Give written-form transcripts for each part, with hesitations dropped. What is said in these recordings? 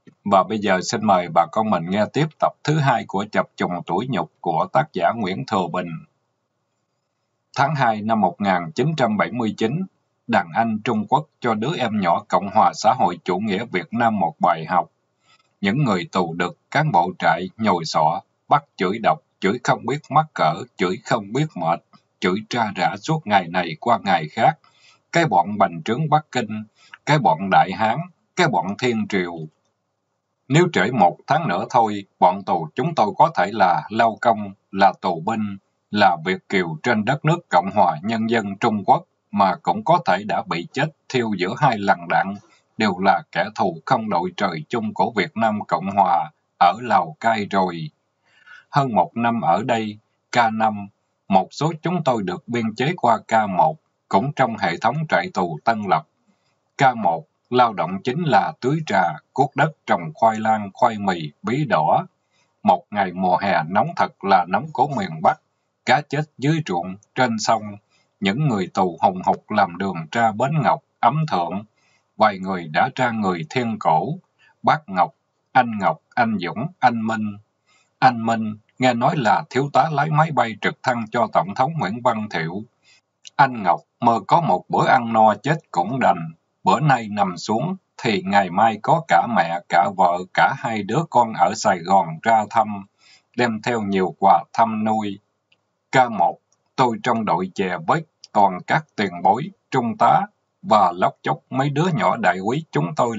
Và bây giờ xin mời bà con mình nghe tiếp tập thứ 2 của Chập Trùng Tuổi Nhục của tác giả Nguyễn Thừa Bình. Tháng 2 năm 1979, đàn anh Trung Quốc cho đứa em nhỏ Cộng hòa xã hội chủ nghĩa Việt Nam một bài học. Những người tù đực, cán bộ trại, nhồi sọ, bắt chửi độc, chửi không biết mắc cỡ, chửi không biết mệt, chửi tra rã suốt ngày này qua ngày khác. Cái bọn bành trướng Bắc Kinh, cái bọn Đại Hán, cái bọn Thiên Triều. Nếu trễ 1 tháng nữa thôi, bọn tù chúng tôi có thể là lao công, là tù binh, là Việt kiều trên đất nước Cộng hòa Nhân dân Trung Quốc, mà cũng có thể đã bị chết thiêu giữa 2 làn đạn, đều là kẻ thù không đội trời chung của Việt Nam Cộng hòa ở Lào Cai rồi. Hơn 1 năm ở đây, K5, một số chúng tôi được biên chế qua K1, cũng trong hệ thống trại tù Tân Lập. K1, lao động chính là tưới trà, cuốc đất, trồng khoai lang, khoai mì, bí đỏ. Một ngày mùa hè nóng thật là nóng của miền Bắc, cá chết dưới ruộng, trên sông. Những người tù hùng hục làm đường ra Bến Ngọc, Ấm Thượng. Vài người đã ra người Thiên Cổ, Bác Ngọc, anh Dũng, anh Minh. Anh Minh, nghe nói là thiếu tá lái máy bay trực thăng cho Tổng thống Nguyễn Văn Thiệu. Anh Ngọc mơ có một bữa ăn no chết cũng đành. Bữa nay nằm xuống, thì ngày mai có cả mẹ, cả vợ, cả 2 đứa con ở Sài Gòn ra thăm, đem theo nhiều quà thăm nuôi. K1, tôi trong đội chè với toàn các tiền bối, trung tá, và lóc chóc mấy đứa nhỏ đại úy chúng tôi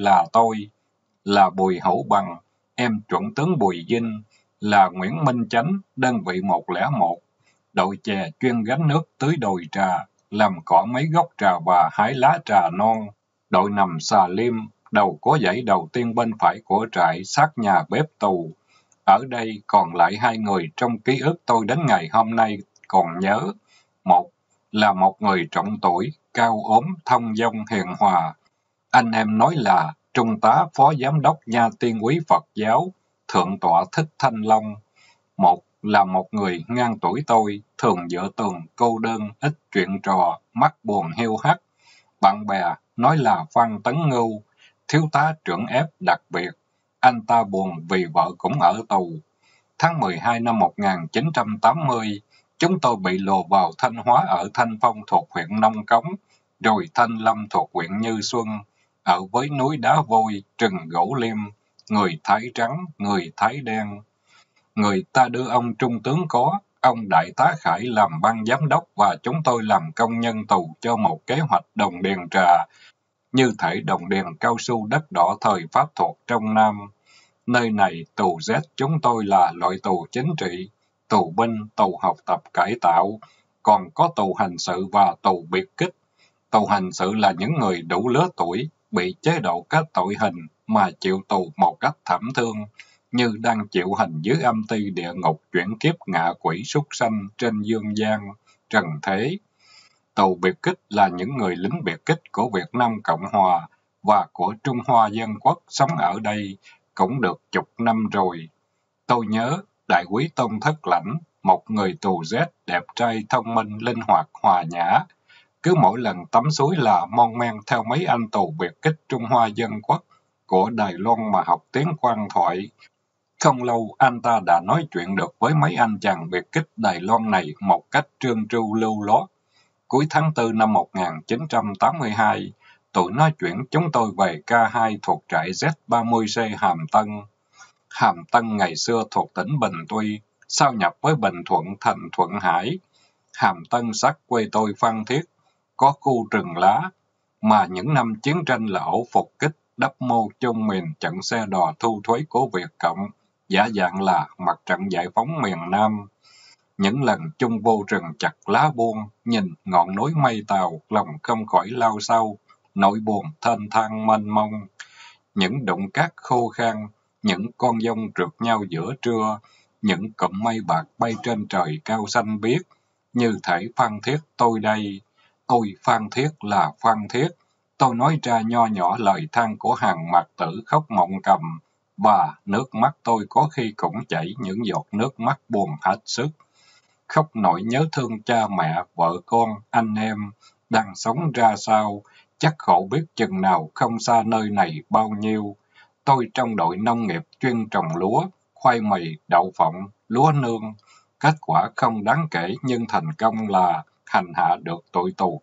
là Bùi Hữu Bằng, em chuẩn tướng Bùi Vinh, là Nguyễn Minh Chánh, đơn vị 101. Đội chè chuyên gánh nước tưới đồi trà, làm cỏ mấy gốc trà và hái lá trà non. Đội nằm xà liêm, đầu có dãy đầu tiên bên phải của trại sát nhà bếp tù. Ở đây còn lại 2 người trong ký ức tôi đến ngày hôm nay còn nhớ. Một là một người trọng tuổi, cao ốm, thông dong hiền hòa. Anh em nói là Trung tá Phó Giám đốc Nha Tiên Quý Phật giáo, Thượng tọa Thích Thanh Long. Một là một người ngang tuổi tôi, thường dựa tường, cô đơn, ít chuyện trò, mắt buồn hiu hắt. Bạn bè nói là Phan Tấn Ngưu, thiếu tá trưởng ép đặc biệt. Anh ta buồn vì vợ cũng ở tù. Tháng 12 năm 1980, chúng tôi bị lùa vào Thanh Hóa ở Thanh Phong thuộc huyện Nông Cống, rồi Thanh Lâm thuộc huyện Như Xuân, ở với núi đá vôi, rừng gỗ liêm, người Thái trắng, người Thái đen. Người ta đưa ông trung tướng có, ông đại tá Khải làm ban giám đốc và chúng tôi làm công nhân tù cho một kế hoạch đồng điền trà, như thể đồng điền cao su đất đỏ thời Pháp thuộc trong Nam. Nơi này tù Z chúng tôi là loại tù chính trị, tù binh, tù học tập cải tạo, còn có tù hành sự và tù biệt kích. Tù hành sự là những người đủ lứa tuổi, bị chế độ các tội hình mà chịu tù một cách thảm thương, như đang chịu hình dưới âm ty địa ngục chuyển kiếp ngạ quỷ súc sanh trên dương gian, trần thế. Tù biệt kích là những người lính biệt kích của Việt Nam Cộng Hòa và của Trung Hoa Dân Quốc sống ở đây cũng được chục năm rồi. Tôi nhớ đại úy Tôn Thất Lãnh, một người tù Z đẹp trai, thông minh, linh hoạt, hòa nhã. Cứ mỗi lần tắm suối là mon men theo mấy anh tù biệt kích Trung Hoa Dân Quốc của Đài Loan mà học tiếng quan thoại. Không lâu, anh ta đã nói chuyện được với mấy anh chàng biệt kích Đài Loan này một cách trơn tru lưu loát. Cuối tháng 4 năm 1982, tụi nó chuyển chúng tôi về K2 thuộc trại Z30C Hàm Tân. Hàm Tân ngày xưa thuộc tỉnh Bình Tuy, sau nhập với Bình Thuận thành Thuận Hải. Hàm Tân sát quê tôi Phan Thiết, có khu rừng lá, mà những năm chiến tranh là ổ phục kích, đắp mô chung miền trận xe đò thu thuế của Việt Cộng, giả dạng là mặt trận giải phóng miền Nam. Những lần chung vô rừng chặt lá buông, nhìn ngọn núi mây tàu, lòng không khỏi lao xao, nỗi buồn thênh thang mênh mông. Những đụng cát khô khan, những con dông trượt nhau giữa trưa, những cụm mây bạc bay trên trời cao xanh biếc, như thể Phan Thiết tôi đây. Ôi Phan Thiết là Phan Thiết, tôi nói ra nho nhỏ lời than của hàng mạt tử khóc mộng cầm, và nước mắt tôi có khi cũng chảy những giọt nước mắt buồn hết sức. Khóc nỗi nhớ thương cha mẹ, vợ con, anh em, đang sống ra sao, chắc khổ biết chừng nào không xa nơi này bao nhiêu. Tôi trong đội nông nghiệp chuyên trồng lúa, khoai mì, đậu phộng, lúa nương. Kết quả không đáng kể nhưng thành công là hành hạ được tụi tù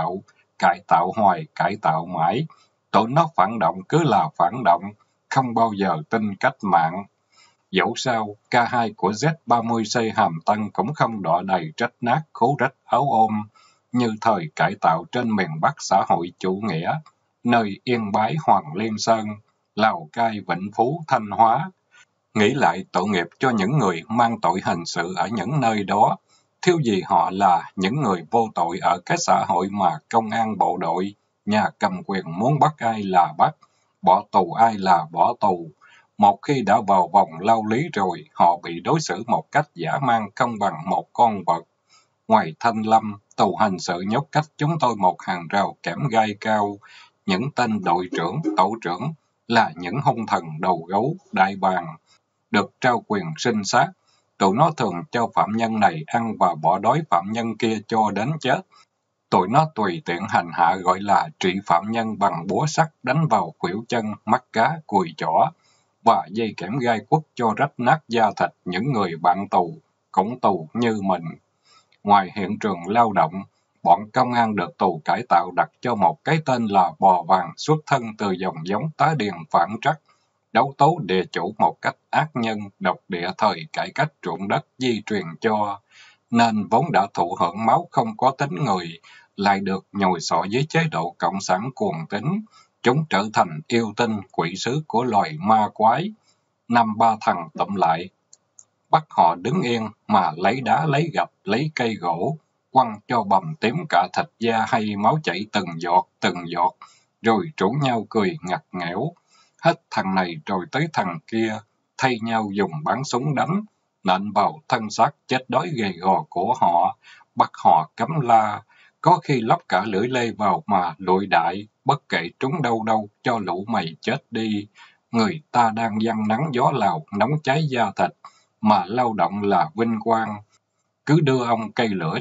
cải tạo hoài, cải tạo mãi. Tụi nó phản động cứ là phản động, không bao giờ tin cách mạng. Dẫu sao, K2 của Z30C Hàm Tân cũng không đọa đầy rách nát, khố rách áo ôm, như thời cải tạo trên miền Bắc xã hội chủ nghĩa, nơi Yên Bái, Hoàng Liên Sơn, Lào Cai, Vĩnh Phú, Thanh Hóa. Nghĩ lại tội nghiệp cho những người mang tội hình sự ở những nơi đó, thiếu gì họ là những người vô tội ở cái xã hội mà công an bộ đội, nhà cầm quyền muốn bắt ai là bắt, bỏ tù ai là bỏ tù. Một khi đã vào vòng lao lý rồi, họ bị đối xử một cách dã man không bằng một con vật. Ngoài Thanh Lâm, tù hình sự nhốt cách chúng tôi một hàng rào kẽm gai cao. Những tên đội trưởng, tổ trưởng là những hung thần đầu gấu, đại bàng, được trao quyền sinh sát. Tụi nó thường cho phạm nhân này ăn và bỏ đói phạm nhân kia cho đến chết. Tụi nó tùy tiện hành hạ gọi là trị phạm nhân bằng búa sắt đánh vào khuỷu chân, mắt cá, cùi chỏ và dây kẽm gai quất cho rách nát da thịt những người bạn tù, cũng tù như mình. Ngoài hiện trường lao động, bọn công an được tù cải tạo đặt cho một cái tên là Bò Vàng xuất thân từ dòng giống tá điền phản trắc, đấu tố địa chủ một cách ác nhân, độc địa thời cải cách ruộng đất di truyền cho, nên vốn đã thụ hưởng máu không có tính người, lại được nhồi sọ dưới chế độ cộng sản cuồng tín, chúng trở thành yêu tinh quỷ sứ của loài ma quái. Năm ba thằng tụm lại, bắt họ đứng yên mà lấy đá lấy gạch lấy cây gỗ, quăng cho bầm tím cả thịt da hay máu chảy từng giọt, rồi rủ nhau cười ngặt nghẽo. Hết thằng này rồi tới thằng kia, thay nhau dùng bắn súng đánh, nện vào thân xác chết đói gầy gò của họ, bắt họ cấm la, có khi lóc cả lưỡi lê vào mà lụi đại, bất kể trúng đâu đâu cho lũ mày chết đi. Người ta đang giăng nắng gió Lào nóng cháy da thịt, mà lao động là vinh quang. Cứ đưa ông cây lửa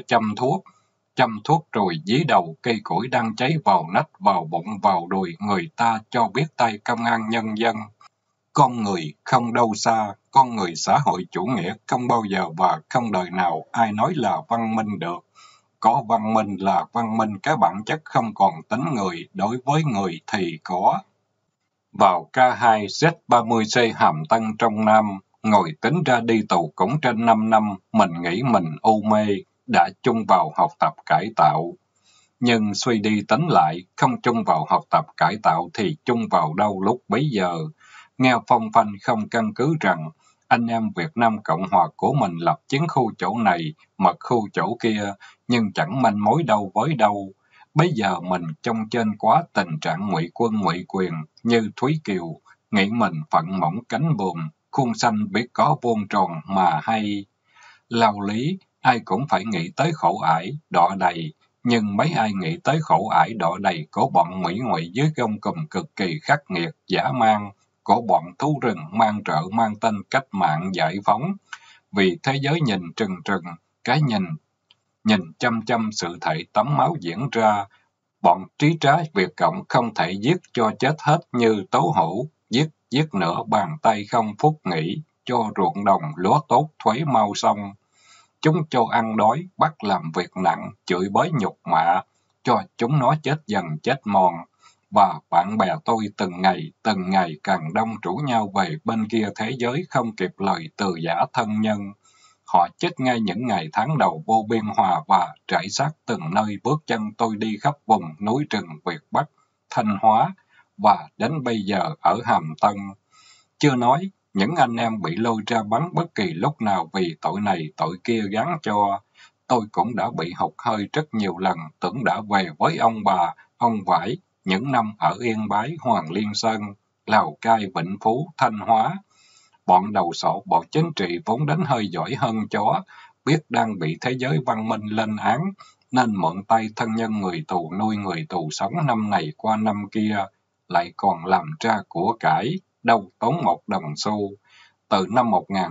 chăm thuốc rồi dí đầu cây củi đang cháy vào nách, vào bụng, vào đùi người ta cho biết tay công an nhân dân. Con người không đâu xa, con người xã hội chủ nghĩa không bao giờ và không đời nào ai nói là văn minh được. Có văn minh là văn minh cái bản chất không còn tính người, đối với người thì có. Vào K2 Z30C Hàm Tân trong Nam, ngồi tính ra đi tù cũng trên 5 năm, mình nghĩ mình u mê, đã chung vào học tập cải tạo. Nhưng suy đi tính lại, không chung vào học tập cải tạo thì chung vào đâu lúc bấy giờ. Nghe phong phanh không căn cứ rằng, anh em Việt Nam Cộng Hòa của mình lập chiến khu chỗ này, mật khu chỗ kia, nhưng chẳng manh mối đâu với đâu. Bây giờ mình trông trên quá tình trạng ngụy quân ngụy quyền, như Thúy Kiều, nghĩ mình phận mỏng cánh buồm, khuôn xanh biết có vuông tròn mà hay. Lao lý, ai cũng phải nghĩ tới khổ ải, đọ đầy, nhưng mấy ai nghĩ tới khổ ải đọ đầy của bọn Mỹ ngụy dưới gông cùm cực kỳ khắc nghiệt, dã man, của bọn thú rừng mang trợ mang tên cách mạng giải phóng. Vì thế giới nhìn trừng trừng, cái nhìn chăm chăm sự thể tấm máu diễn ra. Bọn trí trái Việt Cộng không thể giết cho chết hết như Tố Hữu, giết nửa bàn tay không phút nghỉ, cho ruộng đồng lúa tốt thuế mau xong. Chúng cho ăn đói, bắt làm việc nặng, chửi bới nhục mạ, cho chúng nó chết dần chết mòn. Và bạn bè tôi từng ngày càng đông rủ nhau về bên kia thế giới không kịp lời từ giã thân nhân. Họ chết ngay những ngày tháng đầu vô biên hòa và rải xác từng nơi bước chân tôi đi khắp vùng núi rừng Việt Bắc, Thanh Hóa và đến bây giờ ở Hàm Tân. Chưa nói, những anh em bị lôi ra bắn bất kỳ lúc nào vì tội này tội kia gán cho. Tôi cũng đã bị hụt hơi rất nhiều lần, tưởng đã về với ông bà, ông vải, những năm ở Yên Bái, Hoàng Liên Sơn, Lào Cai, Vĩnh Phú, Thanh Hóa. Bọn đầu sọ, bọn chính trị vốn đánh hơi giỏi hơn chó, biết đang bị thế giới văn minh lên án, nên mượn tay thân nhân người tù nuôi người tù sống năm này qua năm kia, lại còn làm ra của cải, đâu tốn một đồng xu. Từ năm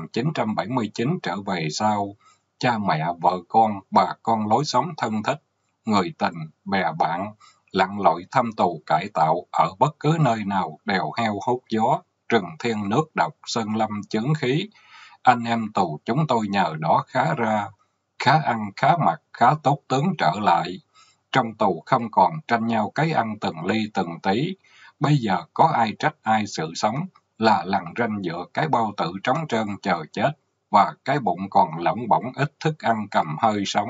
1979 trở về sau, cha mẹ, vợ con, bà con lối xóm thân thích, người tình, bè bạn, lặn lội thăm tù cải tạo ở bất cứ nơi nào đèo heo hút gió, rừng thiên nước độc, sơn lâm chướng khí. Anh em tù chúng tôi nhờ đó khá ra, khá ăn, khá mặc, khá tốt tướng trở lại. Trong tù không còn tranh nhau cái ăn từng ly từng tí. Bây giờ có ai trách ai sự sống, là lằn ranh giữa cái bao tử trống trơn chờ chết, và cái bụng còn lỏng bỏng ít thức ăn cầm hơi sống.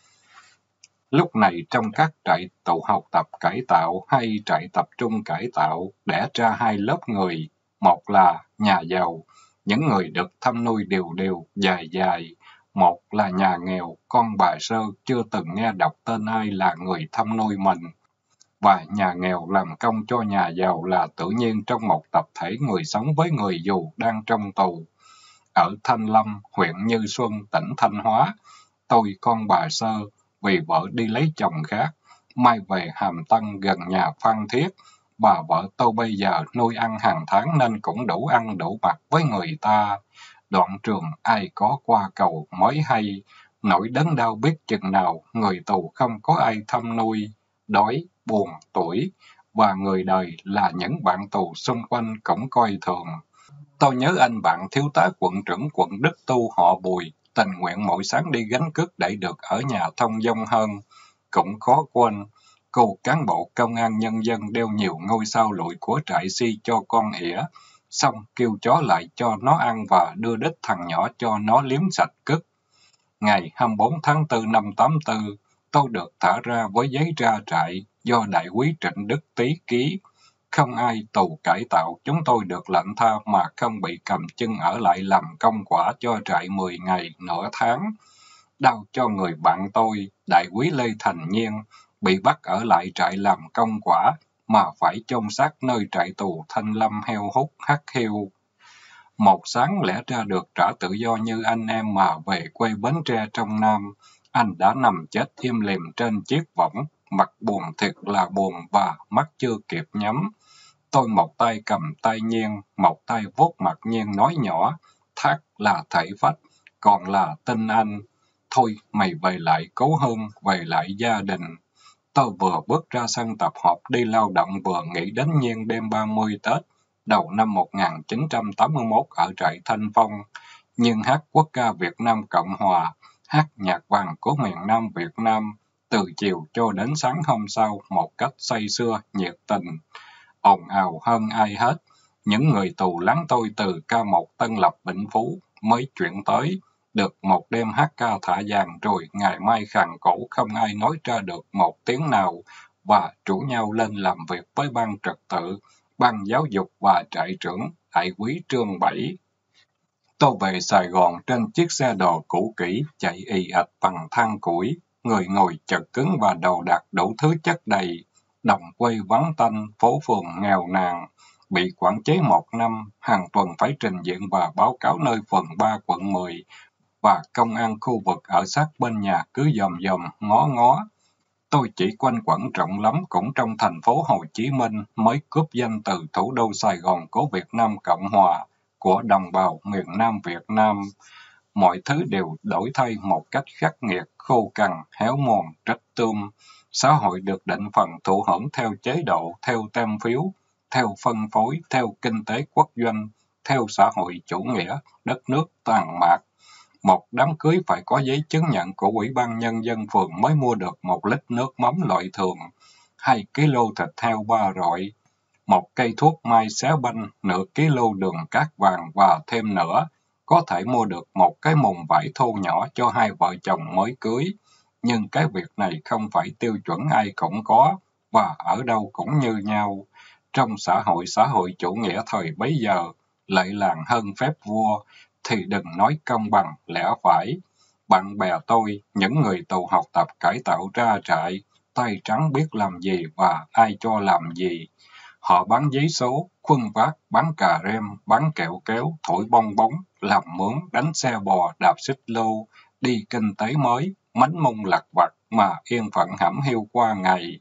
Lúc này trong các trại tù học tập cải tạo hay trại tập trung cải tạo đẻ ra hai lớp người. Một là nhà giàu, những người được thăm nuôi đều đều, dài dài. Một là nhà nghèo, con bà sơ chưa từng nghe đọc tên ai là người thăm nuôi mình. Và nhà nghèo làm công cho nhà giàu là tự nhiên trong một tập thể người sống với người dù đang trong tù. Ở Thanh Lâm, huyện Như Xuân, tỉnh Thanh Hóa, tôi con bà sơ vì vợ đi lấy chồng khác, mai về Hàm Tân gần nhà Phan Thiết. Bà vợ tôi bây giờ nuôi ăn hàng tháng nên cũng đủ ăn đủ mặc với người ta. Đoạn trường ai có qua cầu mới hay, nỗi đớn đau biết chừng nào, người tù không có ai thăm nuôi, đói, buồn, tuổi, và người đời là những bạn tù xung quanh cũng coi thường. Tôi nhớ anh bạn thiếu tá quận trưởng quận Đức Tu họ Bùi, tình nguyện mỗi sáng đi gánh cước để được ở nhà thông dong hơn. Cũng khó quên, cô cán bộ công an nhân dân đeo nhiều ngôi sao lụi của trại si cho con ỉa, xong kêu chó lại cho nó ăn và đưa đít thằng nhỏ cho nó liếm sạch cứt. Ngày 24 tháng 4 năm 84, tôi được thả ra với giấy ra trại do đại úy Trịnh Đức Tý ký. Không ai tù cải tạo, chúng tôi được lệnh tha mà không bị cầm chân ở lại làm công quả cho trại 10 ngày, nửa tháng. Đau cho người bạn tôi, đại úy Lê Thành Nhiên, bị bắt ở lại trại làm công quả, mà phải chôn xác nơi trại tù Thanh Lâm heo hút hắt heo. Một sáng lẽ ra được trả tự do như anh em mà về quê Bến Tre trong Nam, anh đã nằm chết im lìm trên chiếc võng, mặt buồn thiệt là buồn và mắt chưa kịp nhắm. Tôi một tay cầm tay Nhiên, một tay vuốt mặt Nhiên nói nhỏ, Thác là thể phách, còn là tin anh. Thôi mày về lại cố hương, về lại gia đình. Tôi vừa bước ra sân tập hợp đi lao động vừa nghĩ đến Nhiên đêm 30 Tết, đầu năm 1981 ở trại Thanh Phong. Nhiên hát quốc ca Việt Nam Cộng Hòa, hát nhạc vàng của miền Nam Việt Nam, từ chiều cho đến sáng hôm sau một cách say sưa, nhiệt tình, ồn ào hơn ai hết. Những người tù lắng tôi từ K1 Tân Lập Vĩnh Phú mới chuyển tới, được một đêm hát ca thả vàng rồi ngày mai khàn cổ không ai nói ra được một tiếng nào, và rủ nhau lên làm việc với ban trật tự, ban giáo dục và trại trưởng, đại úy Trương Bảy. Tôi về Sài Gòn trên chiếc xe đò cũ kỹ chạy ì ạch bằng than củi, người ngồi chật cứng và đồ đạc đủ thứ chất đầy. Đồng quê vắng tanh, phố phường nghèo nàn, bị quản chế 1 năm, hàng tuần phải trình diện và báo cáo nơi phường 3 quận 10, và công an khu vực ở sát bên nhà cứ dòm dòm, ngó ngó. Tôi chỉ quanh quẩn rộng lắm cũng trong thành phố Hồ Chí Minh mới cướp danh từ thủ đô Sài Gòn của Việt Nam Cộng Hòa, của đồng bào miền Nam Việt Nam. Mọi thứ đều đổi thay một cách khắc nghiệt, khô cằn, héo mòn, trách tươm. Xã hội được định phần thụ hưởng theo chế độ, theo tem phiếu, theo phân phối, theo kinh tế quốc doanh, theo xã hội chủ nghĩa, đất nước tàn mạc. Một đám cưới phải có giấy chứng nhận của Ủy ban Nhân dân phường mới mua được 1 lít nước mắm loại thường, 2 kg thịt heo ba rọi, 1 cây thuốc mai xé banh, nửa kg đường cát vàng và thêm nữa, có thể mua được 1 cái mùng vải thô nhỏ cho 2 vợ chồng mới cưới. Nhưng cái việc này không phải tiêu chuẩn ai cũng có, và ở đâu cũng như nhau. Trong xã hội chủ nghĩa thời bấy giờ, lệ làng hơn phép vua, thì đừng nói công bằng, lẽ phải. Bạn bè tôi, những người tù học tập cải tạo ra trại, tay trắng biết làm gì và ai cho làm gì. Họ bán giấy số, khuân vác, bán cà rem, bán kẹo kéo, thổi bong bóng, làm mướn, đánh xe bò, đạp xích lô, đi kinh tế mới, mánh mông lặt vặt mà yên phận hẩm hiu qua ngày.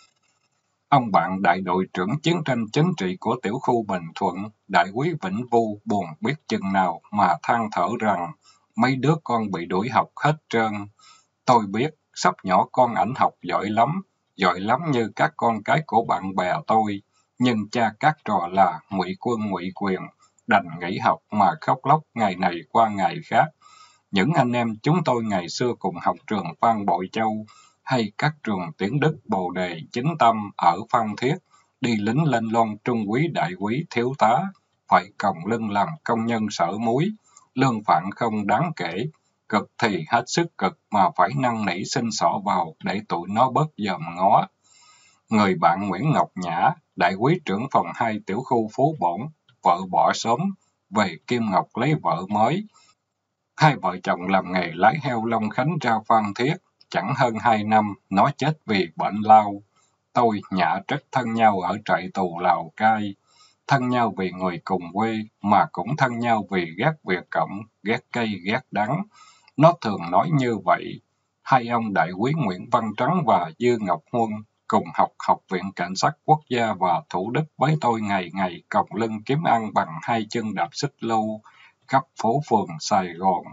Ông bạn đại đội trưởng chiến tranh chính trị của tiểu khu Bình Thuận, đại úy Vĩnh Vu buồn biết chừng nào mà than thở rằng mấy đứa con bị đuổi học hết trơn. Tôi biết, sắp nhỏ con ảnh học giỏi lắm như các con cái của bạn bè tôi. nhưng cha các trò là Ngụy Quân, Ngụy Quyền đành nghỉ học mà khóc lóc ngày này qua ngày khác. Những anh em chúng tôi ngày xưa cùng học trường Phan Bội Châu hay các trường Tiễn Đức, Bồ Đề, Chính Tâm ở Phan Thiết, đi lính lên loan trung úy, đại úy, thiếu tá, phải còng lưng làm công nhân sở muối, lương phạn không đáng kể, cực thì hết sức cực mà phải năn nỉ xin xỏ vào để tụi nó bớt dòm ngó. Người bạn Nguyễn Ngọc Nhã, đại úy trưởng phòng 2 tiểu khu Phú Bổn, vợ bỏ sớm, về Kim Ngọc lấy vợ mới. Hai vợ chồng làm nghề lái heo Long Khánh ra Phan Thiết, chẳng hơn 2 năm, nó chết vì bệnh lao. Tôi, Nhã rất thân nhau ở trại tù Lào Cai, thân nhau vì người cùng quê, mà cũng thân nhau vì ghét Việt Cộng, ghét cây, ghét đắng. Nó thường nói như vậy. Hai ông đại úy Nguyễn Văn Trắng và Dư Ngọc Huân cùng học Học viện Cảnh sát Quốc gia và Thủ Đức với tôi ngày ngày còng lưng kiếm ăn bằng 2 chân đạp xích lô khắp phố phường Sài Gòn.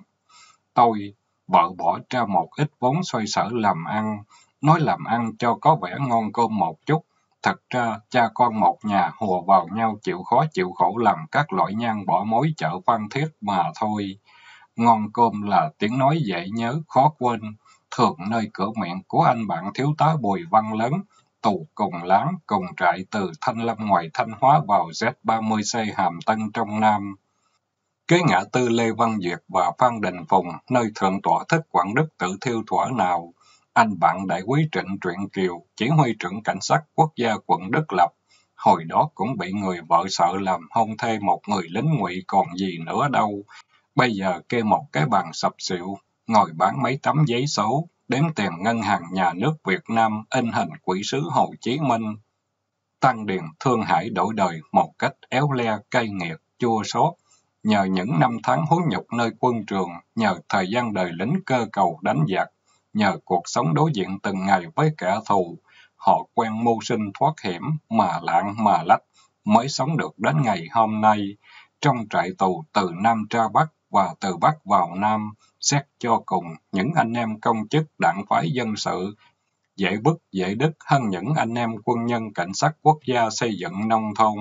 Tôi, vợ bỏ ra một ít vốn xoay sở làm ăn, nói làm ăn cho có vẻ ngon cơm một chút. Thật ra, cha con một nhà hùa vào nhau chịu khó chịu khổ làm các loại nhang bỏ mối chợ Phan Thiết mà thôi. Ngon cơm là tiếng nói dễ nhớ, khó quên. Thường nơi cửa miệng của anh bạn thiếu tá Bùi Văn Lớn, tù cùng láng, cùng trại từ Thanh Lâm ngoài Thanh Hóa vào Z30C Hàm Tân trong Nam. Kế ngã tư Lê Văn Duyệt và Phan Đình Phùng, nơi thượng tọa Thích Quảng Đức tự thiêu thuở nào, anh bạn đại úy Trịnh Truyện Kiều, chỉ huy trưởng cảnh sát quốc gia quận Đức Lập, hồi đó cũng bị người vợ sợ làm hôn thê một người lính Ngụy còn gì nữa đâu. Bây giờ kê một cái bàn sập xịu, ngồi bán mấy tấm giấy số, đếm tiền ngân hàng nhà nước Việt Nam, in hình quỷ sứ Hồ Chí Minh. Tăng Điền Thương Hải đổi đời một cách éo le, cay nghiệt, chua xót. Nhờ những năm tháng hối nhục nơi quân trường, nhờ thời gian đời lính cơ cầu đánh giặc, nhờ cuộc sống đối diện từng ngày với kẻ thù, họ quen mưu sinh thoát hiểm, mà lạng mà lách, mới sống được đến ngày hôm nay. Trong trại tù từ Nam ra Bắc và từ Bắc vào Nam, xét cho cùng, những anh em công chức đảng phái dân sự, dễ bức dễ đứt hơn những anh em quân nhân cảnh sát quốc gia xây dựng nông thôn.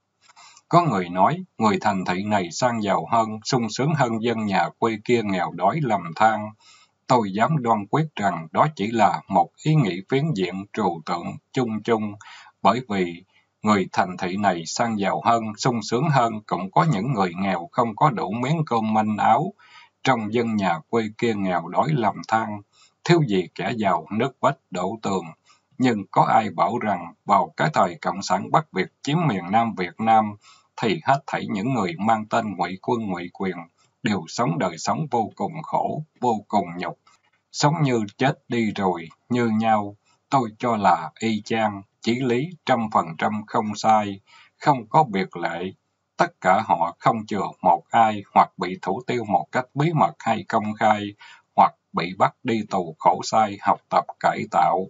Có người nói, người thành thị này sang giàu hơn, sung sướng hơn dân nhà quê kia nghèo đói lầm than. Tôi dám đoan quyết rằng đó chỉ là một ý nghĩ phiến diện trừu tượng chung chung, bởi vì người thành thị này sang giàu hơn, sung sướng hơn, cũng có những người nghèo không có đủ miếng cơm manh áo. Trong dân nhà quê kia nghèo đói lầm than, thiếu gì kẻ giàu nước vách đổ tường. Nhưng có ai bảo rằng vào cái thời Cộng sản Bắc Việt chiếm miền Nam Việt Nam, thì hết thảy những người mang tên Ngụy Quân, Ngụy Quyền đều sống đời sống vô cùng khổ, vô cùng nhục, sống như chết đi rồi, như nhau. Tôi cho là y chang, chí lý 100% không sai, không có biệt lệ. Tất cả họ không chừa một ai, hoặc bị thủ tiêu một cách bí mật hay công khai, hoặc bị bắt đi tù khổ sai, học tập cải tạo,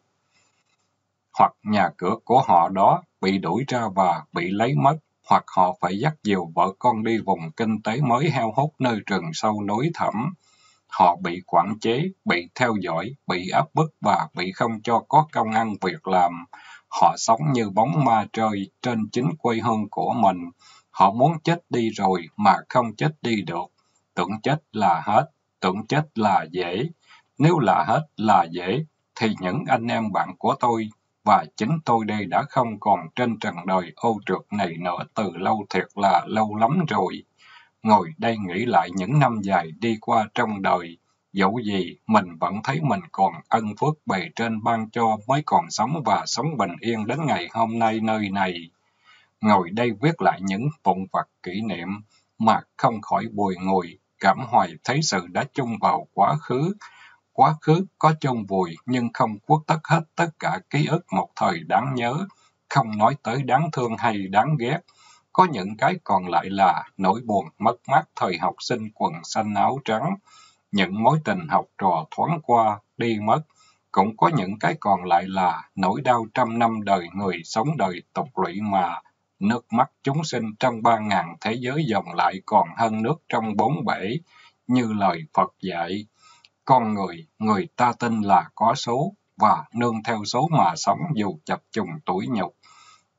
hoặc nhà cửa của họ đó bị đuổi ra và bị lấy mất, hoặc họ phải dắt dìu vợ con đi vùng kinh tế mới heo hút nơi rừng sâu núi thẳm. Họ bị quản chế, bị theo dõi, bị áp bức và bị không cho có công ăn việc làm. Họ sống như bóng ma trời trên chính quê hương của mình. Họ muốn chết đi rồi mà không chết đi được. Tưởng chết là hết, tưởng chết là dễ. Nếu là hết là dễ, thì những anh em bạn của tôi và chính tôi đây đã không còn trên trần đời ô trượt này nữa từ lâu, thiệt là lâu lắm rồi. Ngồi đây nghĩ lại những năm dài đi qua trong đời, dẫu gì mình vẫn thấy mình còn ân phước bề trên ban cho mới còn sống và sống bình yên đến ngày hôm nay nơi này. Ngồi đây viết lại những vụn vặt kỷ niệm mà không khỏi bùi ngùi, cảm hoài thấy sự đã chung vào quá khứ. Quá khứ có chôn vùi nhưng không khuất tất hết tất cả ký ức một thời đáng nhớ, không nói tới đáng thương hay đáng ghét. Có những cái còn lại là nỗi buồn mất mát thời học sinh quần xanh áo trắng, những mối tình học trò thoáng qua, đi mất. Cũng có những cái còn lại là nỗi đau trăm năm đời người sống đời tục lụy mà nước mắt chúng sinh trong 3.000 thế giới dòng lại còn hơn nước trong 4 bể, như lời Phật dạy. Con người ta tin là có số, và nương theo số mà sống dù chập trùng tủi nhục.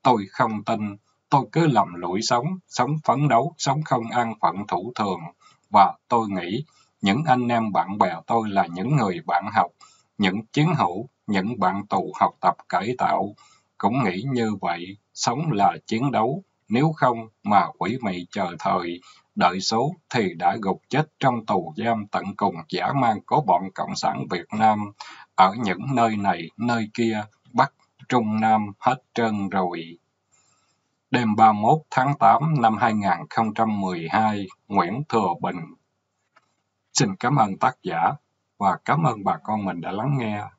tôi không tin. Tôi cứ lầm lũi sống, sống phấn đấu, sống không an phận thủ thường. Và tôi nghĩ những anh em bạn bè tôi là những người bạn học, những chiến hữu, những bạn tù học tập cải tạo, cũng nghĩ như vậy, sống là chiến đấu, nếu không mà quỷ mị chờ thời, đợi số thì đã gục chết trong tù giam tận cùng dã man của bọn Cộng sản Việt Nam, ở những nơi này, nơi kia, Bắc, Trung, Nam, hết trơn rồi. Đêm 31 tháng 8 năm 2012, Nguyễn Thừa Bình. Xin cảm ơn tác giả và cảm ơn bà con mình đã lắng nghe.